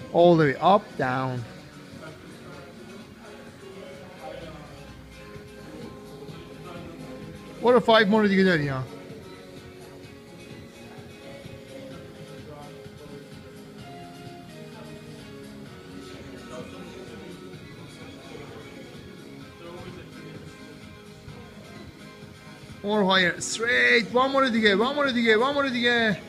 all the way up, down. برو 5 مورد دیگه داری ها. More higher, straight. One more دیگه.